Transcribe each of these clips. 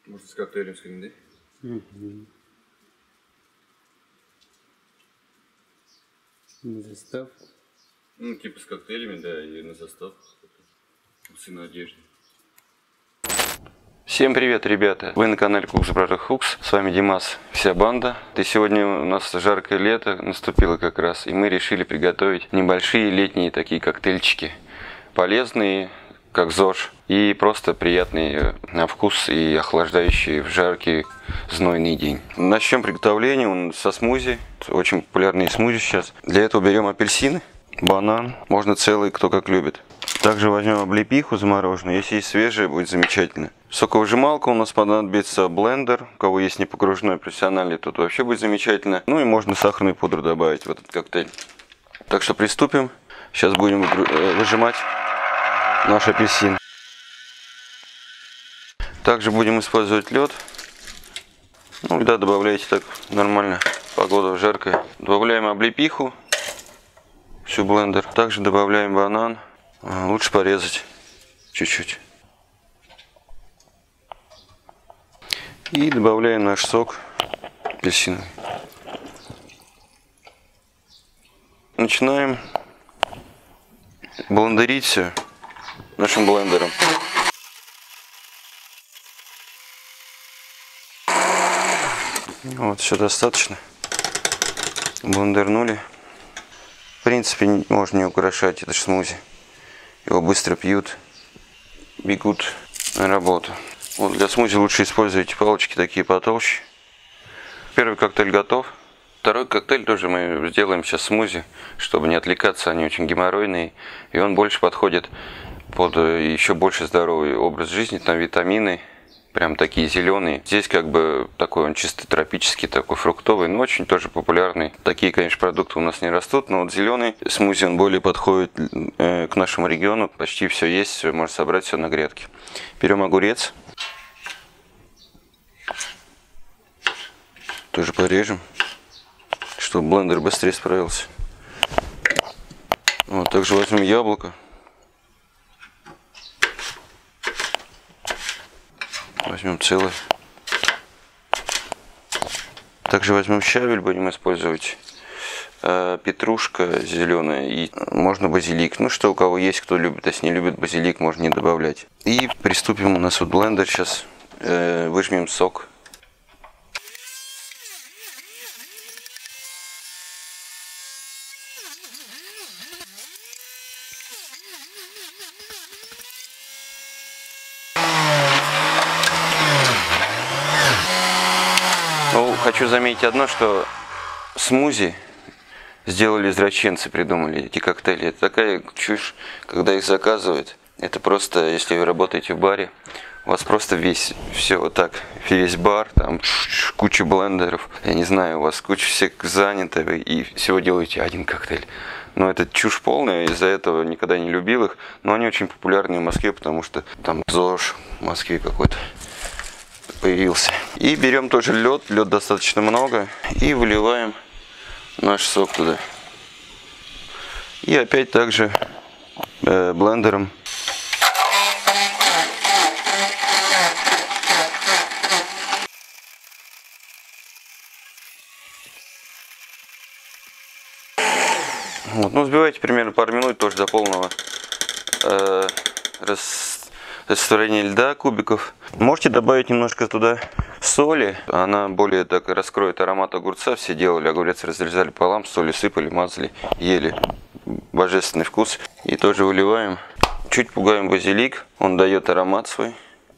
Может, с коктейлем сходить, да? На застав. Ну, типа с коктейлями, да, и на застав. С на одежде. Всем привет, ребята! Вы на канале Cooks Brother Hooks. С вами Димас, вся банда. И сегодня у нас жаркое лето наступило как раз, и мы решили приготовить небольшие летние такие коктейльчики. Полезные, как ЗОЖ, и просто приятные на вкус и охлаждающие в жаркий знойный день. Начнем приготовление со смузи. Очень популярные смузи сейчас. Для этого берем апельсины, банан, можно целый, кто как любит. Также возьмем облепиху замороженную, если есть свежая, будет замечательно. Соковыжималка у нас понадобится, блендер, у кого есть непогружной профессиональный, тут вообще будет замечательно. Ну и можно сахарную пудру добавить в этот коктейль. Так что приступим. Сейчас будем выжимать наш апельсин. Также будем использовать лед. Ну, льда добавляйте так нормально, погода жаркая. Добавляем облепиху, всю блендер. Также добавляем банан. Лучше порезать чуть-чуть. И добавляем наш сок апельсиновый. Начинаем блендерить все нашим блендером. Вот, все достаточно. Блендернули. В принципе, можно не украшать это смузи. Его быстро пьют, бегут на работу. Вот для смузи лучше использовать палочки такие потолще. Первый коктейль готов. Второй коктейль тоже мы сделаем сейчас смузи, чтобы не отвлекаться, они очень геморройные. И он больше подходит под еще больше здоровый образ жизни, там витамины. Прям такие зеленые. Здесь как бы такой он чисто тропический, такой фруктовый, но очень тоже популярный. Такие, конечно, продукты у нас не растут, но вот зеленый смузи, он более подходит к нашему региону. Почти все есть, все можно собрать все на грядке. Берем огурец. Тоже порежем, чтобы блендер быстрее справился. Вот, также возьмем яблоко. Возьмем целое. Также возьмем щавель, будем использовать. Петрушка зеленая и можно базилик. Ну что у кого есть, кто любит. Если не любит базилик, можно не добавлять. И приступим. У нас вот блендер сейчас. Выжмем сок. Ну, хочу заметить одно, что смузи сделали извращенцы, придумали эти коктейли. Это такая чушь, когда их заказывают. Это просто, если вы работаете в баре, у вас просто все вот так, весь бар, там куча блендеров, я не знаю, у вас куча всех занято, и всего делаете один коктейль. Но это чушь полная, из-за этого никогда не любил их, но они очень популярны в Москве, потому что там ЗОЖ в Москве какой-то появился. И берем тоже лед достаточно много, и выливаем наш сок туда. И опять также блендером. Вот, ну, взбивайте примерно пару минут, тоже до полного растворения льда, кубиков. Можете добавить немножко туда соли, она более так раскроет аромат огурца. Все делали, огурец разрезали пополам, солью сыпали, мазали, ели. Божественный вкус. И тоже выливаем. Чуть пугаем базилик, он дает аромат свой.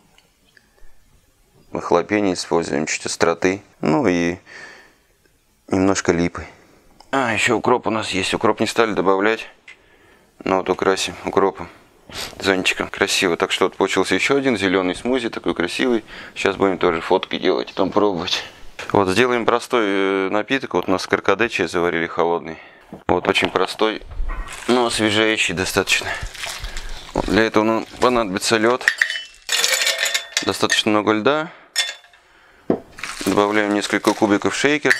Мы хлопение используем, чуть остроты. Ну и немножко липы. Еще укроп у нас есть. Укроп не стали добавлять. Но вот украсим укропом. Зонтиком. Красиво. Так что вот получился еще один зеленый смузи, такой красивый. Сейчас будем тоже фотки делать, потом пробовать. Вот сделаем простой напиток. Вот у нас каркаде чай заварили холодный. Вот очень простой, но освежающий достаточно. Вот для этого нам понадобится лед. Достаточно много льда. Добавляем несколько кубиков шейкер.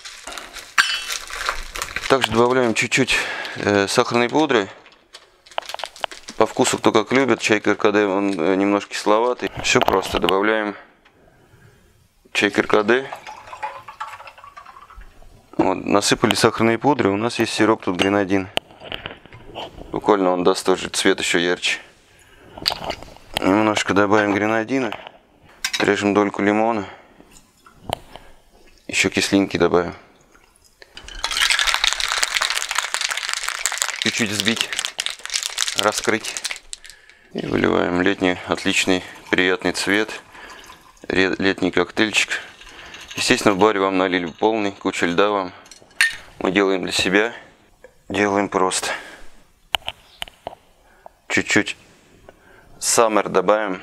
Также добавляем чуть-чуть сахарной пудры. По вкусу кто как любит. Чай каркаде, он немножко кисловатый. Все просто. Добавляем чай каркаде. Вот, насыпали сахарные пудры. У нас есть сироп тут гренадин. Буквально он даст тоже цвет еще ярче. Немножко добавим гренадина. Режем дольку лимона. Еще кислинки добавим. Чуть-чуть взбить, раскрыть. И выливаем летний отличный приятный цвет. Летний коктейльчик. Естественно, в баре вам налили полный, куча льда вам. Мы делаем для себя. Делаем просто. Чуть-чуть саммер добавим.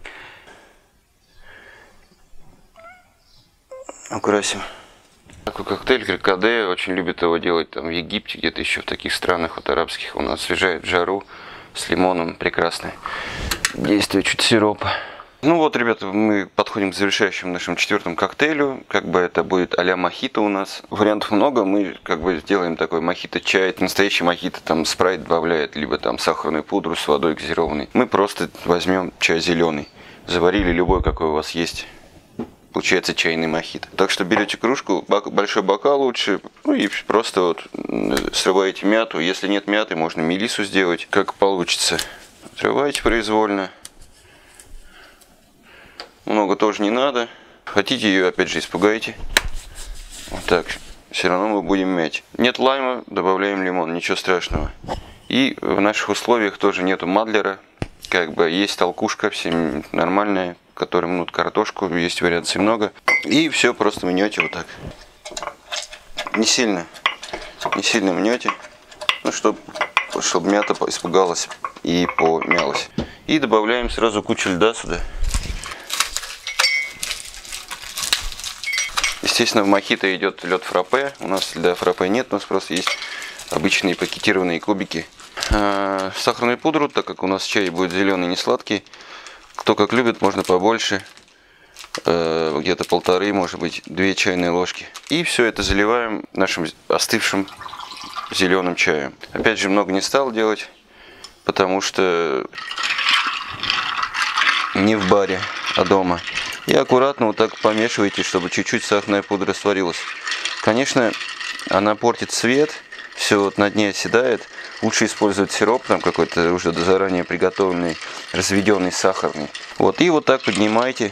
Украсим. Такой коктейль каркаде, очень любят его делать там в Египте, где-то еще в таких странах вот арабских. Он освежает в жару с лимоном, прекрасное действие чуть сиропа. Ну вот, ребята, мы подходим к завершающему нашему 4-му коктейлю. Как бы это будет а-ля мохито у нас. Вариантов много, мы как бы сделаем такой мохито-чай. Это настоящий мохито, там спрайт добавляет, либо там сахарную пудру с водой газированной. Мы просто возьмем чай зеленый. Заварили любой, какой у вас есть. Получается чайный мохито. Так что берете кружку, большой бокал лучше, ну и просто вот срываете мяту. Если нет мяты, можно мелиссу сделать, как получится. Срываете произвольно. Много тоже не надо. Хотите ее, опять же, испугаете. Вот так. Все равно мы будем мять. Нет лайма, добавляем лимон, ничего страшного. И в наших условиях тоже нету мадлера. Как бы есть толкушка, всем нормальная, которая мнут картошку, есть вариаций много. И все просто мнете вот так. Не сильно мнете, ну, чтобы мята испугалась и помялась. И добавляем сразу кучу льда сюда. Естественно, в мохито идет лед фраппе. У нас льда фраппе нет, у нас просто есть обычные пакетированные кубики. Сахарную пудру, так как у нас чай будет зеленый, не сладкий. Кто как любит, можно побольше. Где-то 1,5, может быть, 2 чайные ложки. И все это заливаем нашим остывшим зеленым чаем. Опять же, много не стал делать, потому что не в баре, а дома. И аккуратно вот так помешивайте, чтобы чуть-чуть сахарная пудра растворилась. Конечно, она портит цвет, все вот на дне оседает. Лучше использовать сироп, там какой-то уже заранее приготовленный, разведенный сахарный. Вот, и вот так поднимайте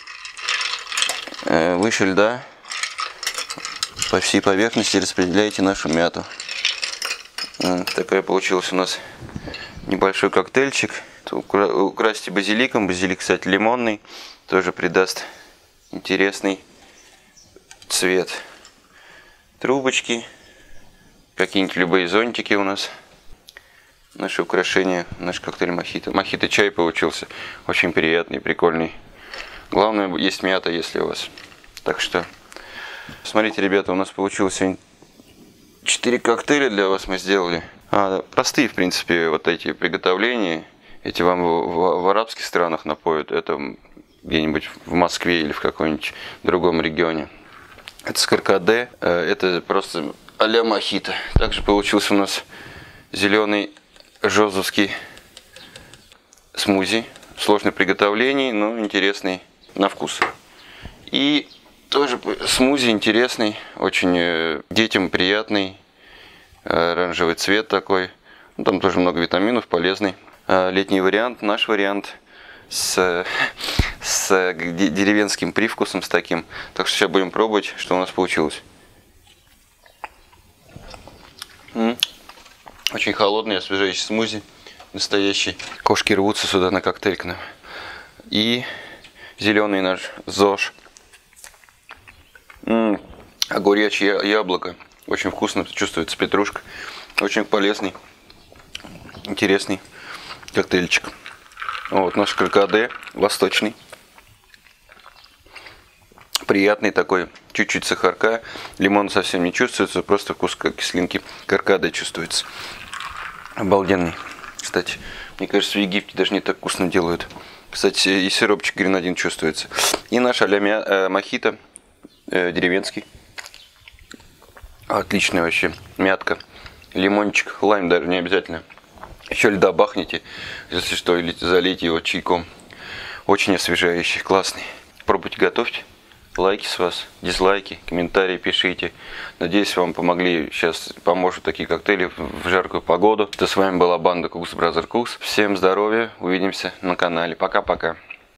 выше льда, по всей поверхности распределяйте нашу мяту. Такая получилась у нас небольшой коктейльчик. Украсьте базиликом. Базилик, кстати, лимонный. Тоже придаст интересный цвет. Трубочки. Какие-нибудь любые зонтики у нас. Наши украшения. Наш коктейль мохито. Мохито чай получился. Очень приятный, прикольный. Главное, есть мята, если у вас. Так что, смотрите, ребята, у нас получилось сегодня 4 коктейля для вас мы сделали. Простые, в принципе, вот эти приготовления. Эти вам в арабских странах напоят. Это где-нибудь в Москве или в каком-нибудь другом регионе. Это с каркаде. Это просто а-ля мохито. Также получился у нас зеленый жозовский смузи. Сложный в приготовлении, но интересный на вкус. И тоже смузи интересный, очень детям приятный, оранжевый цвет такой. Там тоже много витаминов, полезный. Летний вариант, наш вариант с деревенским привкусом, с таким. Так что сейчас будем пробовать, что у нас получилось. Очень холодный, освежающий смузи. Настоящий. Кошки рвутся сюда на коктейль к нам. И зеленый наш ЗОЖ. Огуречье яблоко. Очень вкусно чувствуется петрушка. Очень полезный, интересный коктейльчик. Вот наш каркаде восточный. Приятный такой. Чуть-чуть сахарка. Лимон совсем не чувствуется. Просто вкус кислинки каркаде чувствуется. Обалденный. Кстати, мне кажется, в Египте даже не так вкусно делают. Кстати, и сиропчик гренадин чувствуется. И наш а-ля мохито деревенский. Отличная вообще мятка. Лимончик, лайм даже не обязательно. Еще льда бахните, если что, или залейте его чайком. Очень освежающий, классный. Пробуйте, готовьте. Лайки с вас, дизлайки, комментарии пишите. Надеюсь, вам помогли, сейчас поможет такие коктейли в жаркую погоду. С вами была банда Cooks Brother Cooks. Всем здоровья, увидимся на канале. Пока-пока.